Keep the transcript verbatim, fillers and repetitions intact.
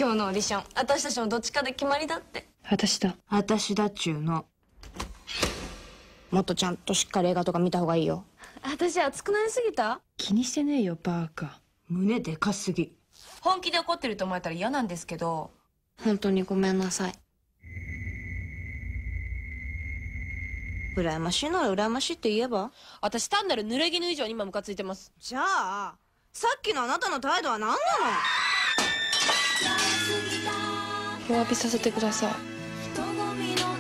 今日のオーディション私たちのどっちかで決まりだって。 私だ私だっちゅうの。もっとちゃんとしっかり映画とか見た方がいいよ。 私熱くなりすぎた？ 気にしてねえよバーカ。 胸でかすぎ。 本気で怒ってると思えたら嫌なんですけど。 本当にごめんなさい。羨ましいなら羨ましいって言えば？ 私単なる濡れ衣以上に今ムカついてます。 じゃあさっきのあなたの態度は何なの？ お詫びさせてください。